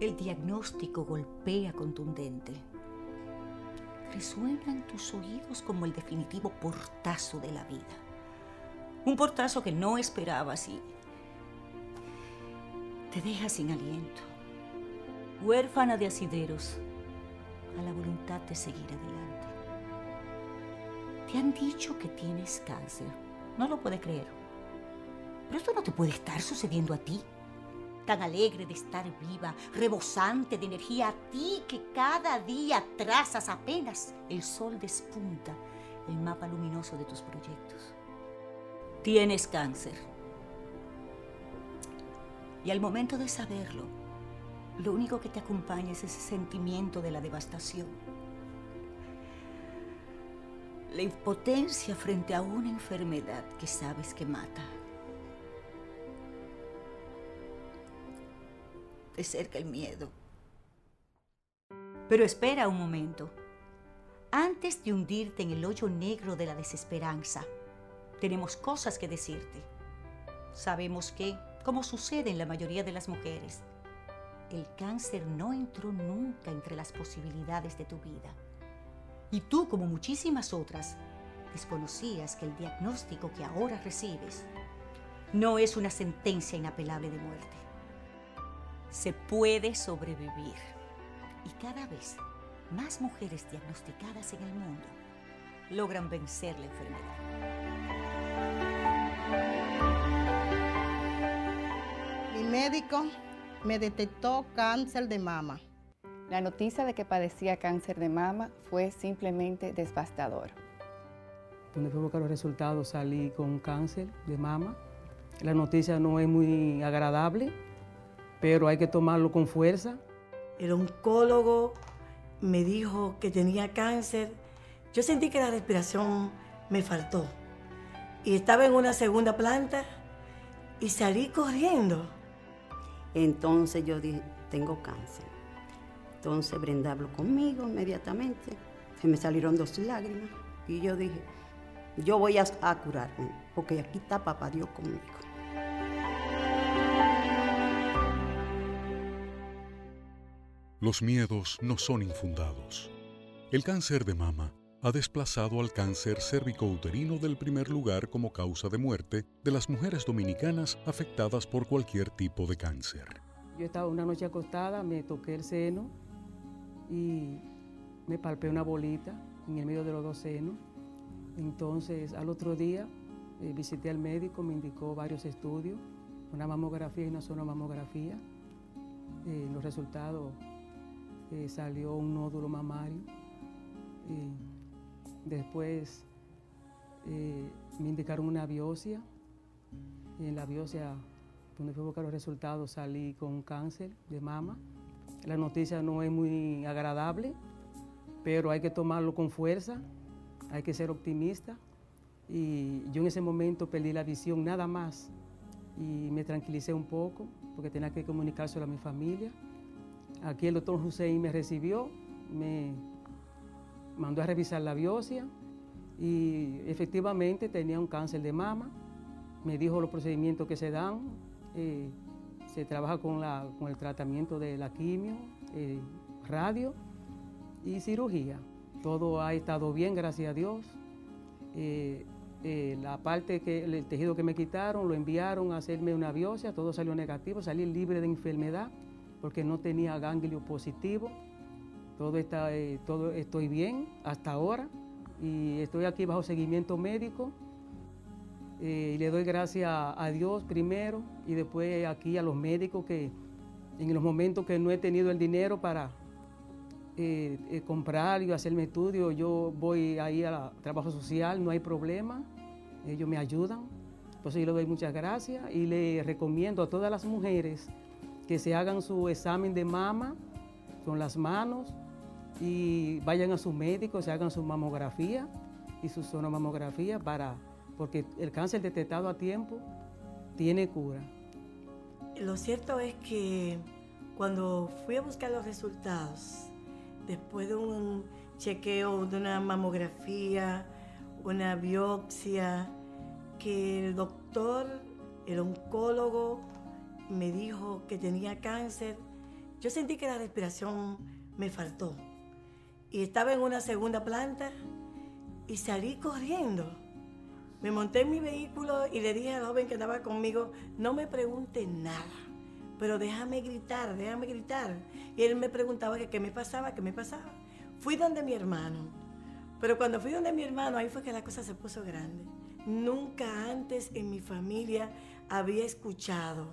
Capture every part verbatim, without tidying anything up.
El diagnóstico golpea contundente. Resuena en tus oídos como el definitivo portazo de la vida. Un portazo que no esperabas y te deja sin aliento. Huérfana de asideros, a la voluntad de seguir adelante. Te han dicho que tienes cáncer. No lo puedes creer. Pero esto no te puede estar sucediendo a ti. Tan alegre de estar viva, rebosante de energía, a ti que cada día trazas apenas el sol despunta el mapa luminoso de tus proyectos. Tienes cáncer. Y al momento de saberlo, lo único que te acompaña es ese sentimiento de la devastación. La impotencia frente a una enfermedad que sabes que mata. Te cerca el miedo. Pero espera un momento. Antes de hundirte en el hoyo negro de la desesperanza, tenemos cosas que decirte. Sabemos que, como sucede en la mayoría de las mujeres, el cáncer no entró nunca entre las posibilidades de tu vida. Y tú, como muchísimas otras, desconocías que el diagnóstico que ahora recibes no es una sentencia inapelable de muerte. Se puede sobrevivir. Y cada vez más mujeres diagnosticadas en el mundo logran vencer la enfermedad. Mi médico me detectó cáncer de mama. La noticia de que padecía cáncer de mama fue simplemente devastador. Cuando fue a buscar los resultados salí con cáncer de mama. La noticia no es muy agradable, pero hay que tomarlo con fuerza. El oncólogo me dijo que tenía cáncer. Yo sentí que la respiración me faltó. Y estaba en una segunda planta y salí corriendo. Entonces yo dije, tengo cáncer. Entonces Brenda habló conmigo inmediatamente. Se me salieron dos lágrimas. Y yo dije, yo voy a, a curarme, porque aquí está papá Dios conmigo. Los miedos no son infundados. El cáncer de mama ha desplazado al cáncer cérvico-uterino del primer lugar como causa de muerte de las mujeres dominicanas afectadas por cualquier tipo de cáncer. Yo estaba una noche acostada, me toqué el seno y me palpé una bolita en el medio de los dos senos. Entonces, al otro día, eh, visité al médico, me indicó varios estudios, una mamografía y una sonomamografía. Eh, los resultados eh, salió un nódulo mamario. Eh, después eh, me indicaron una biopsia. Y en la biopsia, donde fui a buscar los resultados, salí con cáncer de mama. La noticia no es muy agradable, pero hay que tomarlo con fuerza, hay que ser optimista. Y yo en ese momento perdí la visión nada más y me tranquilicé un poco porque tenía que comunicárselo a mi familia. Aquí el doctor Hussein me recibió, me mandó a revisar la biopsia y efectivamente tenía un cáncer de mama. Me dijo los procedimientos que se dan. Eh, se trabaja con, la, con el tratamiento de la quimio, eh, radio y cirugía. Todo ha estado bien, gracias a Dios. Eh, eh, la parte que el tejido que me quitaron lo enviaron a hacerme una biopsia, todo salió negativo, salí libre de enfermedad porque no tenía ganglio positivo. Todo está, eh, todo estoy bien hasta ahora y estoy aquí bajo seguimiento médico. Eh, y le doy gracias a Dios primero y después aquí a los médicos que en los momentos que no he tenido el dinero para eh, eh, comprar y hacerme estudios, yo voy ahí al trabajo social, no hay problema, ellos me ayudan. Entonces yo le doy muchas gracias y le recomiendo a todas las mujeres que se hagan su examen de mama con las manos y vayan a su médico, se hagan su mamografía y su sonomamografía para... porque el cáncer detectado a tiempo tiene cura. Lo cierto es que cuando fui a buscar los resultados, después de un chequeo, de una mamografía, una biopsia, que el doctor, el oncólogo, me dijo que tenía cáncer, yo sentí que la respiración me faltó. Y estaba en una segunda planta y salí corriendo. Me monté en mi vehículo y le dije al joven que andaba conmigo, no me pregunte nada, pero déjame gritar, déjame gritar. Y él me preguntaba que qué me pasaba, qué me pasaba. Fui donde mi hermano, pero cuando fui donde mi hermano, ahí fue que la cosa se puso grande. Nunca antes en mi familia había escuchado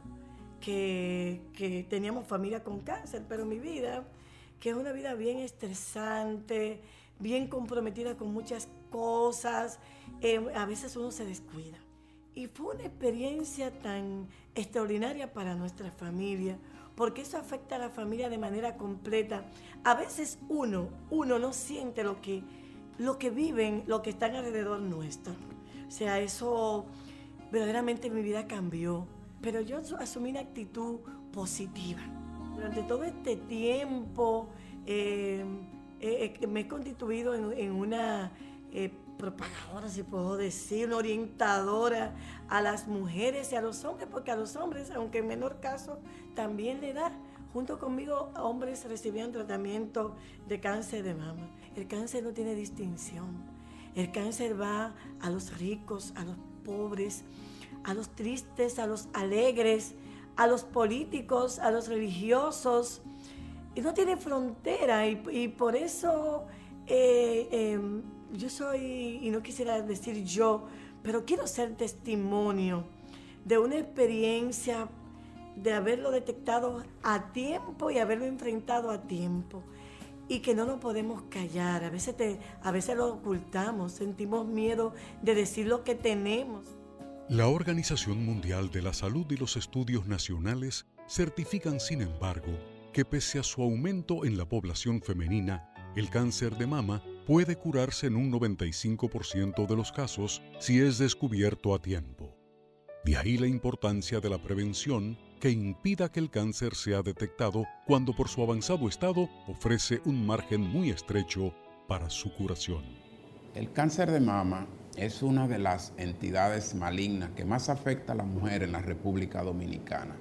que, que teníamos familia con cáncer, pero mi vida, que es una vida bien estresante, bien comprometida con muchas cosas, eh, a veces uno se descuida. Y fue una experiencia tan extraordinaria para nuestra familia, porque eso afecta a la familia de manera completa. A veces uno, uno no siente lo que, lo que viven, lo que están alrededor nuestro. O sea, eso verdaderamente mi vida cambió, pero yo asumí una actitud positiva. Durante todo este tiempo eh, eh, me he constituido en, en una eh, propagadora, si puedo decir, una orientadora a las mujeres y a los hombres, porque a los hombres, aunque en menor caso, también le da. Junto conmigo, hombres recibían tratamiento de cáncer de mama. El cáncer no tiene distinción. El cáncer va a los ricos, a los pobres, a los tristes, a los alegres, a los políticos, a los religiosos. Y no tiene frontera y, y por eso eh, eh, yo soy, y no quisiera decir yo, pero quiero ser testimonio de una experiencia de haberlo detectado a tiempo y haberlo enfrentado a tiempo. Y que no nos podemos callar, a veces, te, a veces lo ocultamos, sentimos miedo de decir lo que tenemos. La Organización Mundial de la Salud y los estudios nacionales certifican, sin embargo, que pese a su aumento en la población femenina, el cáncer de mama puede curarse en un noventa y cinco por ciento de los casos si es descubierto a tiempo. De ahí la importancia de la prevención que impida que el cáncer sea detectado cuando por su avanzado estado ofrece un margen muy estrecho para su curación. El cáncer de mama es una de las entidades malignas que más afecta a la mujer en la República Dominicana.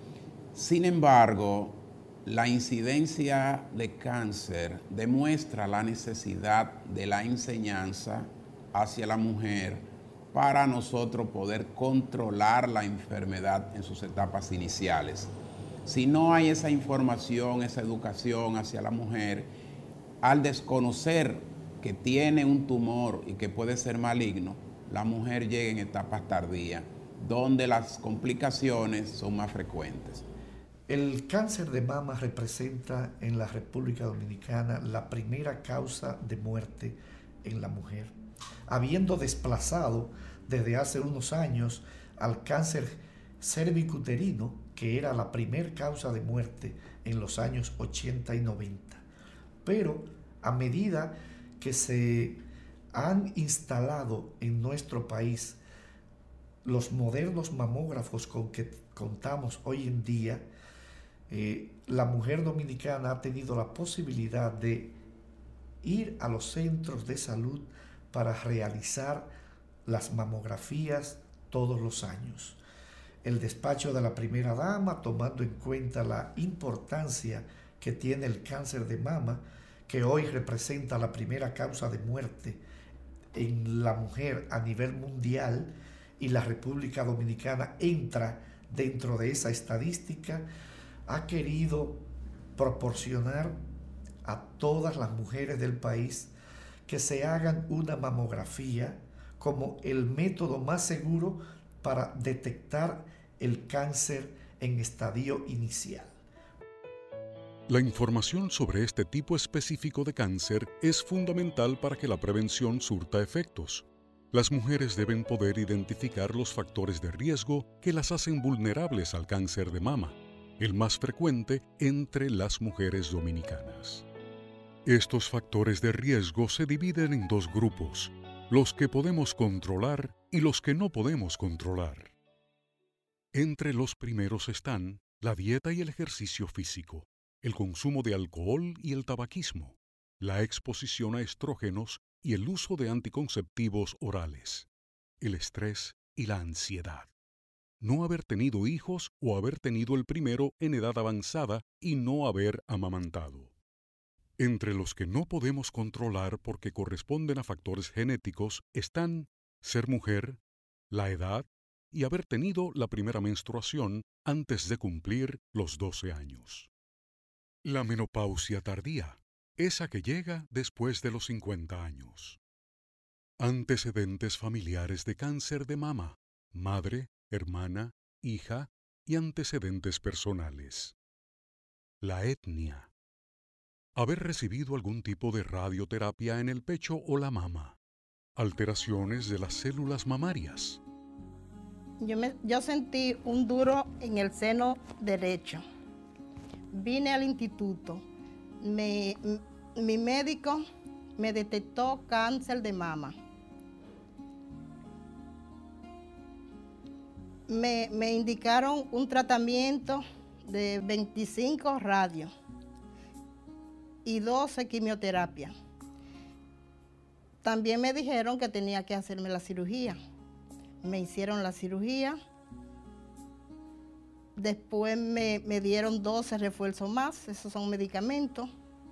Sin embargo, la incidencia de cáncer demuestra la necesidad de la enseñanza hacia la mujer para nosotros poder controlar la enfermedad en sus etapas iniciales. Si no hay esa información, esa educación hacia la mujer, al desconocer que tiene un tumor y que puede ser maligno, la mujer llega en etapas tardías, donde las complicaciones son más frecuentes. El cáncer de mama representa en la República Dominicana la primera causa de muerte en la mujer, habiendo desplazado desde hace unos años al cáncer cervicuterino, que era la primera causa de muerte en los años ochenta y noventa. Pero a medida que se han instalado en nuestro país los modernos mamógrafos con que contamos hoy en día, eh, la mujer dominicana ha tenido la posibilidad de ir a los centros de salud para realizar las mamografías todos los años. El despacho de la primera dama, tomando en cuenta la importancia que tiene el cáncer de mama, que hoy representa la primera causa de muerte en la mujer a nivel mundial, y la República Dominicana entra dentro de esa estadística, ha querido proporcionar a todas las mujeres del país que se hagan una mamografía como el método más seguro para detectar el cáncer en estadio inicial. La información sobre este tipo específico de cáncer es fundamental para que la prevención surta efectos. Las mujeres deben poder identificar los factores de riesgo que las hacen vulnerables al cáncer de mama, el más frecuente entre las mujeres dominicanas. Estos factores de riesgo se dividen en dos grupos: los que podemos controlar y los que no podemos controlar. Entre los primeros están la dieta y el ejercicio físico, el consumo de alcohol y el tabaquismo, la exposición a estrógenos y el uso de anticonceptivos orales, el estrés y la ansiedad. no haber tenido hijos o haber tenido el primero en edad avanzada y no haber amamantado. Entre los que no podemos controlar porque corresponden a factores genéticos están ser mujer, la edad y haber tenido la primera menstruación antes de cumplir los doce años. La menopausia tardía, esa que llega después de los cincuenta años. Antecedentes familiares de cáncer de mama, madre, hermana, hija y antecedentes personales. La etnia. Haber recibido algún tipo de radioterapia en el pecho o la mama. Alteraciones de las células mamarias. Yo, me, yo sentí un duro en el seno derecho. Vine al instituto. Me, mi médico me detectó cáncer de mama. Me, me indicaron un tratamiento de veinticinco radios y doce quimioterapias. También me dijeron que tenía que hacerme la cirugía. Me hicieron la cirugía. Después me, me dieron doce refuerzos más, esos son medicamentos.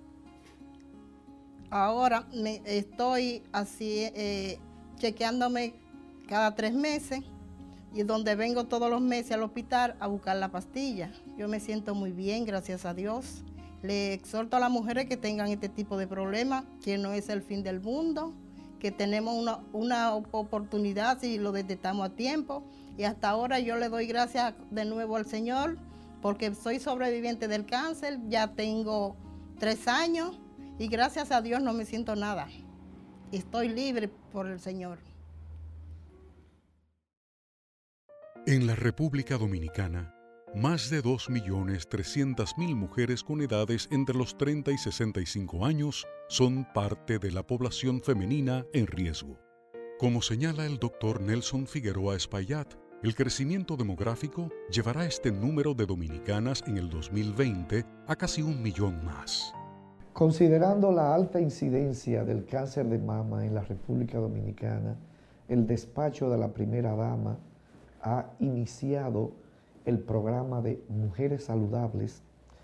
Ahora me, estoy así eh, chequeándome cada tres meses y donde vengo todos los meses al hospital a buscar la pastilla. Yo me siento muy bien, gracias a Dios. Le exhorto a las mujeres que tengan este tipo de problemas, que no es el fin del mundo, que tenemos una, una oportunidad si lo detectamos a tiempo. Y hasta ahora yo le doy gracias de nuevo al Señor, porque soy sobreviviente del cáncer, ya tengo tres años y gracias a Dios no me siento nada. Estoy libre por el Señor. En la República Dominicana, más de dos millones trescientas mil mujeres con edades entre los treinta y sesenta y cinco años son parte de la población femenina en riesgo. Como señala el doctor Nelson Figueroa Espaillat, el crecimiento demográfico llevará este número de dominicanas en el dos mil veinte a casi un millón más. Considerando la alta incidencia del cáncer de mama en la República Dominicana, el despacho de la primera dama ha iniciado el programa de Mujeres Saludables,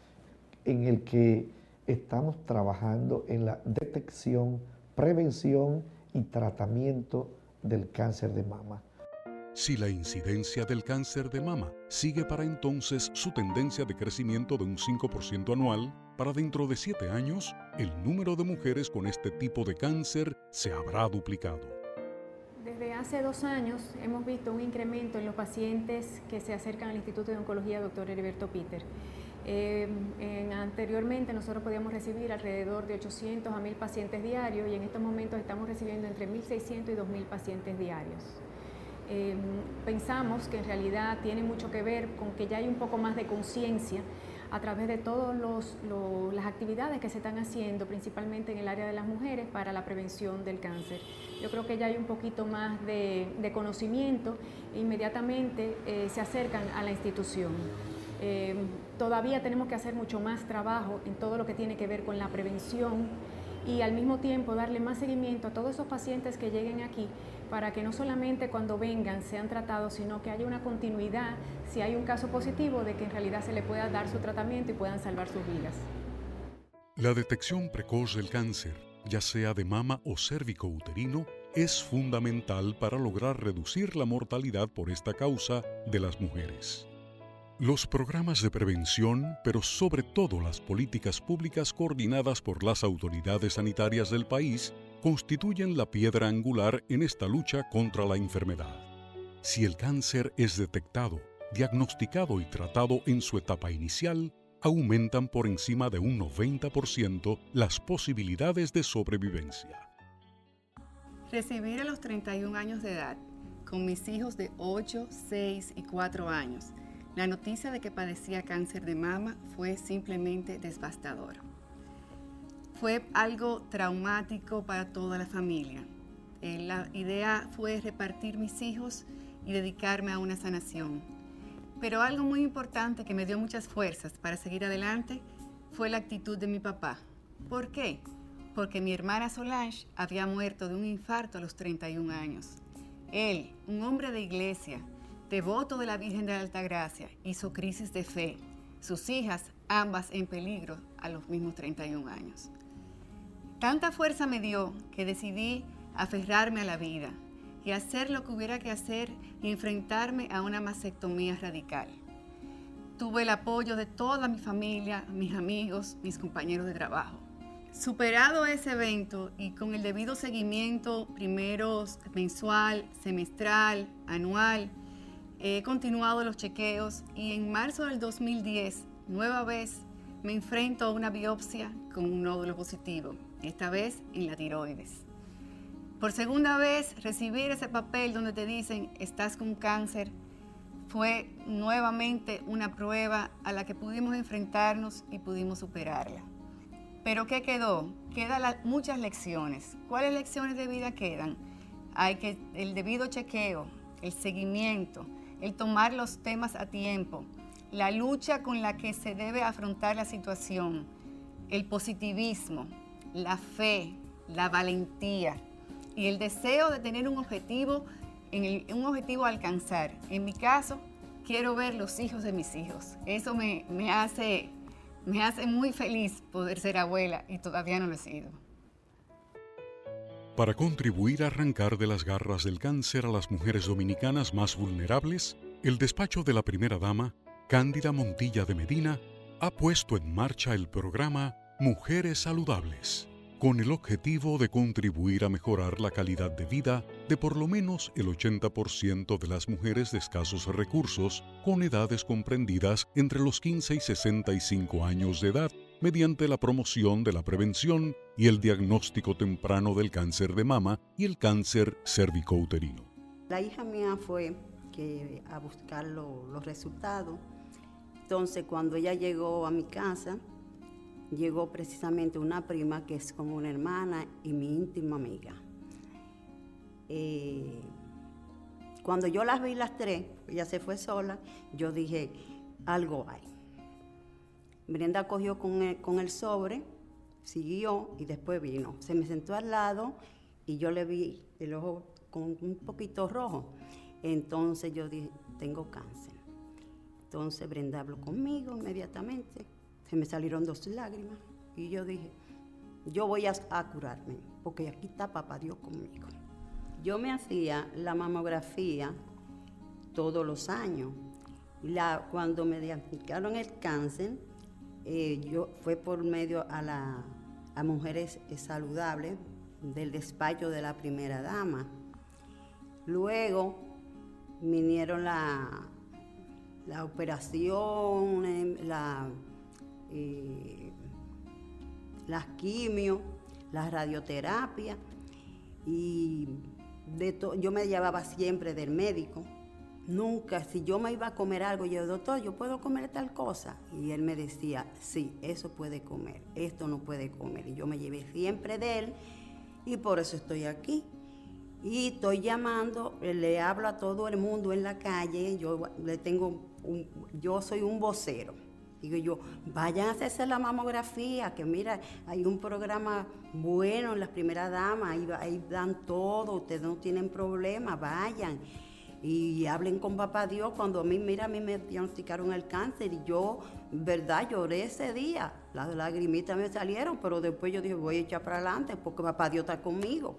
en el que estamos trabajando en la detección, prevención y tratamiento del cáncer de mama. Si la incidencia del cáncer de mama sigue para entonces su tendencia de crecimiento de un cinco por ciento anual, para dentro de siete años, el número de mujeres con este tipo de cáncer se habrá duplicado. Desde hace dos años hemos visto un incremento en los pacientes que se acercan al Instituto de Oncología doctor Heriberto Peter. Eh, en, anteriormente nosotros podíamos recibir alrededor de ochocientos a mil pacientes diarios y en estos momentos estamos recibiendo entre mil seiscientos y dos mil pacientes diarios. Eh, pensamos que en realidad tiene mucho que ver con que ya hay un poco más de conciencia a través de todas las actividades que se están haciendo, principalmente en el área de las mujeres, para la prevención del cáncer. Yo creo que ya hay un poquito más de, de conocimiento e inmediatamente eh, se acercan a la institución. Eh, todavía tenemos que hacer mucho más trabajo en todo lo que tiene que ver con la prevención y al mismo tiempo darle más seguimiento a todos esos pacientes que lleguen aquí para que no solamente cuando vengan sean tratados, sino que haya una continuidad, si hay un caso positivo, de que en realidad se le pueda dar su tratamiento y puedan salvar sus vidas. La detección precoz del cáncer, ya sea de mama o cérvico-uterino, es fundamental para lograr reducir la mortalidad por esta causa de las mujeres. Los programas de prevención, pero sobre todo las políticas públicas coordinadas por las autoridades sanitarias del país, constituyen la piedra angular en esta lucha contra la enfermedad. Si el cáncer es detectado, diagnosticado y tratado en su etapa inicial, aumentan por encima de un noventa por ciento las posibilidades de sobrevivencia. Recibir a los treinta y un años de edad, con mis hijos de ocho, seis y cuatro años, la noticia de que padecía cáncer de mama fue simplemente devastadora. Fue algo traumático para toda la familia. Eh, la idea fue repartir mis hijos y dedicarme a una sanación. Pero algo muy importante que me dio muchas fuerzas para seguir adelante fue la actitud de mi papá. ¿Por qué? Porque mi hermana Solange había muerto de un infarto a los treinta y un años. Él, un hombre de iglesia, devoto de la Virgen de la Altagracia, hizo crisis de fe. Sus hijas, ambas en peligro a los mismos treinta y un años. Tanta fuerza me dio que decidí aferrarme a la vida y hacer lo que hubiera que hacer y enfrentarme a una mastectomía radical. Tuve el apoyo de toda mi familia, mis amigos, mis compañeros de trabajo. Superado ese evento y con el debido seguimiento, primero mensual, semestral, anual, he continuado los chequeos y en marzo del dos mil diez, nueva vez, me enfrento a una biopsia con un nódulo positivo, esta vez en la tiroides. Por segunda vez, recibir ese papel donde te dicen estás con cáncer fue nuevamente una prueba a la que pudimos enfrentarnos y pudimos superarla. ¿Pero qué quedó? Quedan la, muchas lecciones. ¿Cuáles lecciones de vida quedan? Hay que el debido chequeo, el seguimiento, el tomar los temas a tiempo, la lucha con la que se debe afrontar la situación, el positivismo, la fe, la valentía y el deseo de tener un objetivo, en el, un objetivo a alcanzar. En mi caso, quiero ver los hijos de mis hijos. Eso me, me hace... Me hace muy feliz poder ser abuela y todavía no lo he sido. Para contribuir a arrancar de las garras del cáncer a las mujeres dominicanas más vulnerables, el despacho de la primera dama, Cándida Montilla de Medina, ha puesto en marcha el programa Mujeres Saludables, con el objetivo de contribuir a mejorar la calidad de vida de por lo menos el ochenta por ciento de las mujeres de escasos recursos con edades comprendidas entre los quince y sesenta y cinco años de edad, mediante la promoción de la prevención y el diagnóstico temprano del cáncer de mama y el cáncer cervicouterino. La hija mía fue que a buscar lo, los resultados. Entonces, cuando ella llegó a mi casa, llegó precisamente una prima que es como una hermana y mi íntima amiga. Eh, cuando yo las vi las tres, ella se fue sola, yo dije, algo hay. Brenda cogió con el, con el sobre, siguió y después vino. Se me sentó al lado y yo le vi el ojo con un poquito rojo. Entonces yo dije, tengo cáncer. Entonces Brenda habló conmigo inmediatamente. Se me salieron dos lágrimas y yo dije, yo voy a, a curarme, porque aquí está papá Dios conmigo. Yo me hacía la mamografía todos los años. La, cuando me diagnosticaron el cáncer, eh, yo fue por medio a, la, a Mujeres Saludables del despacho de la primera dama. Luego vinieron la, la operación, la... Eh, las quimio, la radioterapia y de to, yo me llevaba siempre del médico. Nunca, si yo me iba a comer algo, yo, doctor, ¿yo puedo comer tal cosa? Y él me decía, sí, eso puede comer, esto no puede comer. Y yo me llevé siempre de él y por eso estoy aquí. Y estoy llamando, le hablo a todo el mundo en la calle, yo le tengo un, yo soy un vocero. Digo yo, vayan a hacerse la mamografía, que mira, hay un programa bueno en las primeras damas, ahí, ahí dan todo, ustedes no tienen problema, vayan. Y hablen con papá Dios. Cuando a mí, mira, a mí me diagnosticaron el cáncer y yo, verdad, lloré ese día. Las lagrimitas me salieron, pero después yo dije, voy a echar para adelante porque papá Dios está conmigo.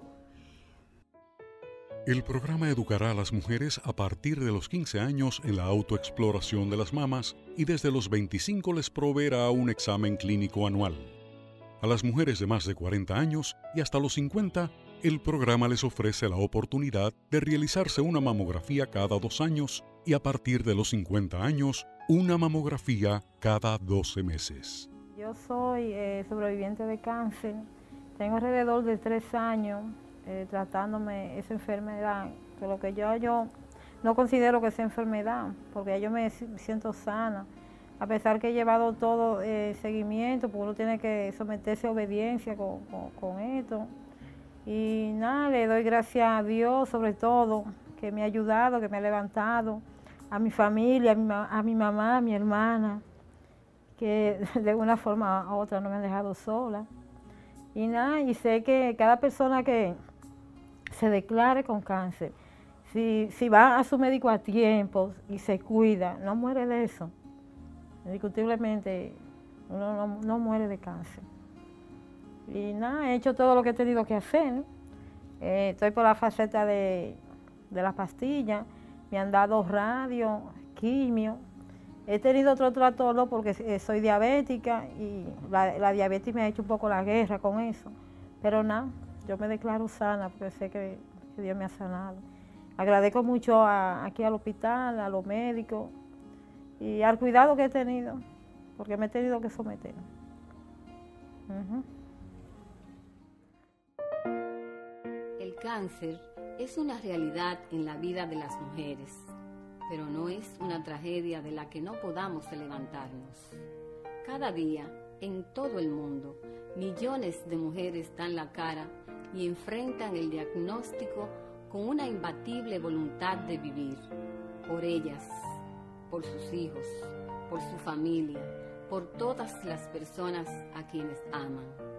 El programa educará a las mujeres a partir de los quince años en la autoexploración de las mamas y desde los veinticinco les proveerá un examen clínico anual. A las mujeres de más de cuarenta años y hasta los cincuenta, el programa les ofrece la oportunidad de realizarse una mamografía cada dos años y a partir de los cincuenta años, una mamografía cada doce meses. Yo soy eh, sobreviviente de cáncer, tengo alrededor de tres años eh, tratándome esa enfermedad, por lo que yo, yo no considero que sea enfermedad, porque yo me siento sana, a pesar que he llevado todo eh, seguimiento, porque uno tiene que someterse a obediencia con, con, con esto. Y nada, le doy gracias a Dios sobre todo, que me ha ayudado, que me ha levantado, a mi familia, a mi, a mi mamá, a mi hermana, que de una forma u otra no me han dejado sola. Y nada, y sé que cada persona que se declare con cáncer, si, si va a su médico a tiempo y se cuida, no muere de eso. Indiscutiblemente, uno no, no muere de cáncer. Y nada, he hecho todo lo que he tenido que hacer, ¿no? Eh, estoy por la faceta de, de las pastillas, me han dado radio, quimio. He tenido otro trastorno porque soy diabética y la, la diabetes me ha hecho un poco la guerra con eso. Pero nada, yo me declaro sana porque sé que, que Dios me ha sanado. Agradezco mucho a, aquí al hospital, a los médicos y al cuidado que he tenido, porque me he tenido que someter. Uh-huh. El cáncer es una realidad en la vida de las mujeres, pero no es una tragedia de la que no podamos levantarnos. Cada día, en todo el mundo, millones de mujeres dan la cara y enfrentan el diagnóstico con una imbatible voluntad de vivir, por ellas, por sus hijos, por su familia, por todas las personas a quienes aman.